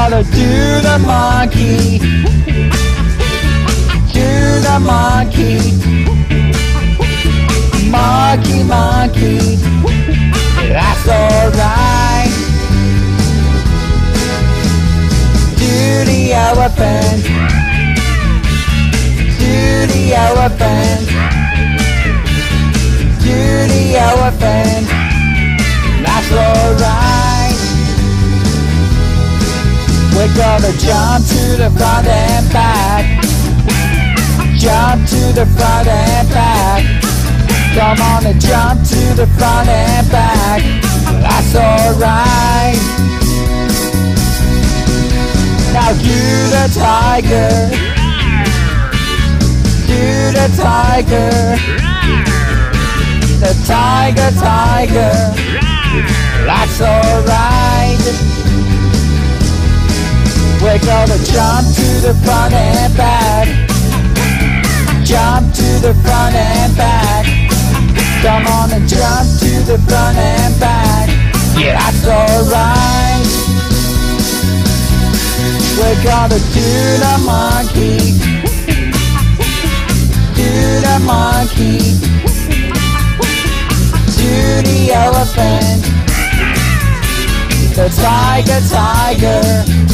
gotta do the monkey. Do the monkey. Monkey, monkey. That's alright. Do the elephant. Do the elephant. Do the elephant. That's alright. We're gonna jump to the front and back. Jump to the front and back. Come on and jump to the front and back. That's alright. Now do the tiger. Do the tiger. The tiger, tiger. That's alright. We're gonna jump to the front and back. Jump to the front and back. Come on and jump to the front and back. Yeah, that's alright. We're gonna do the monkey. Do the monkey. Do the elephant. The tiger, tiger.